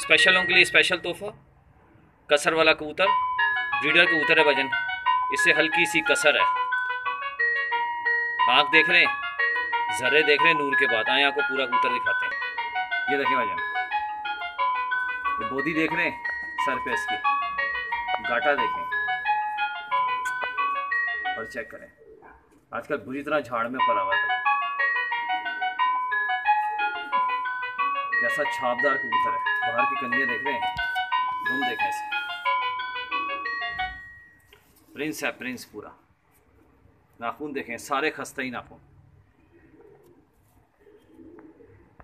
स्पेशलों के लिए स्पेशल तोहफा, कसर वाला कबूतर, ब्रीडर कबूतर है भाईजान, इससे हल्की सी कसर है। आँख देख रहे हैं, जर्रे देख रहे हैं नूर के बाद। आए आपको पूरा कबूतर दिखाते हैं। ये देखें भाईजान, ये बोदी देख रहे हैं सर पे इसकी, गाटा देखें और चेक करें। आजकल बुरी तरह झाड़ में पड़ा हुआ है। कैसा छापदार कबूतर है, बाहर की कलियां देख रहे हैं, दुम देखें इसे। प्रिंस है, प्रिंस पूरा। नाखून देखें, सारे खस्ता ही नाखून।